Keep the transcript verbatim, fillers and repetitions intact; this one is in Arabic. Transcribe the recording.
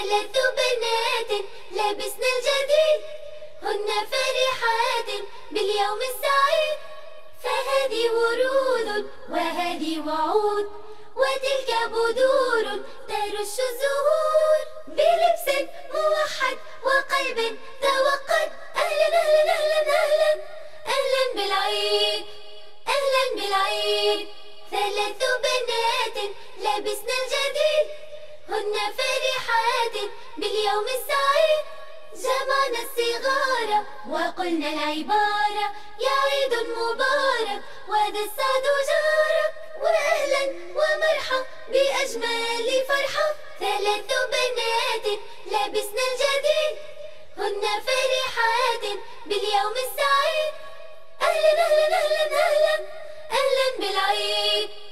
ثلاث بنات لبسن الجديد، هن فرحات باليوم السعيد. فهذه ورود وهذه وعود، وتلك بدور ترش الزهور. بلبس موحد وقلب توقد، أهلا أهلا أهلا أهلا أهلا بالعيد، أهلا بالعيد. ثلاث بنات لبسن الجديد، هن فرحات باليوم السعيد. جمعنا الصغار وقلنا العبارة، يا عيد مبارك وهذا السعد جارك. وأهلا ومرحى بأجمل فرحة، ثلاث بنات لبسن الجديد، هن فرحات باليوم السعيد. أهلا أهلا أهلا أهلا أهلا بالعيد.